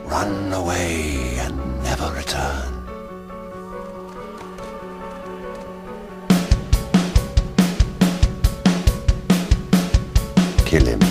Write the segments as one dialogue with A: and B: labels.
A: Run away and never return. Kill him.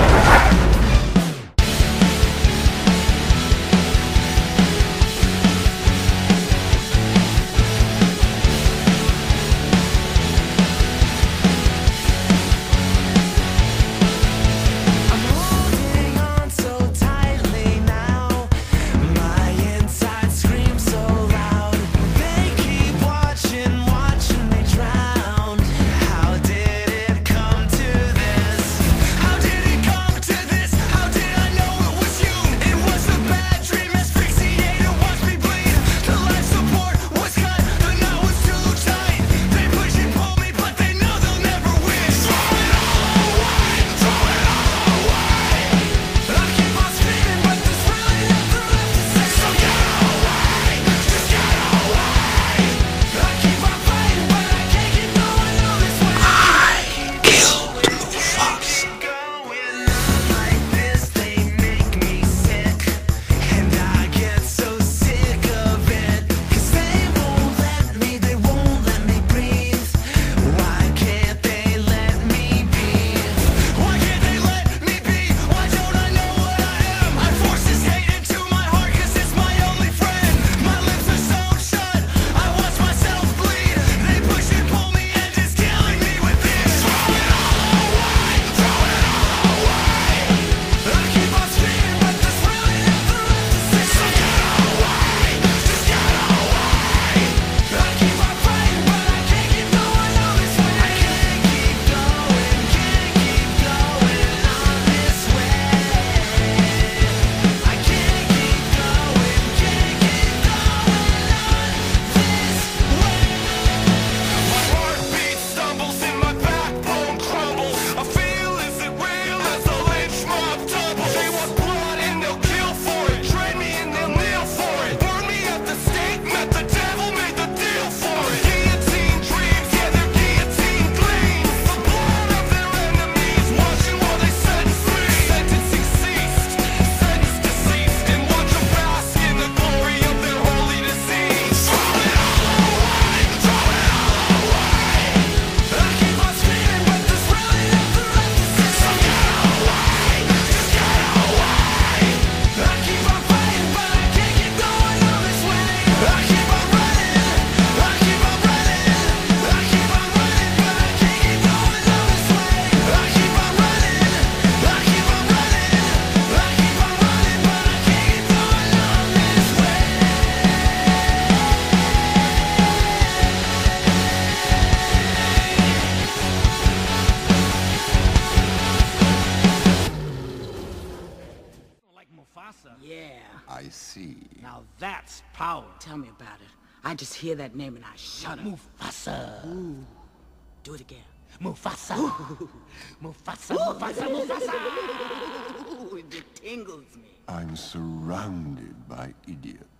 B: Yeah.
A: I see.
B: Now that's power. Tell me about it. I just hear that name and I shudder. Mufasa. Ooh. Do it again. Mufasa. Ooh. Mufasa, Ooh. Mufasa, Mufasa. Ooh, it tingles me.
A: I'm surrounded by idiots.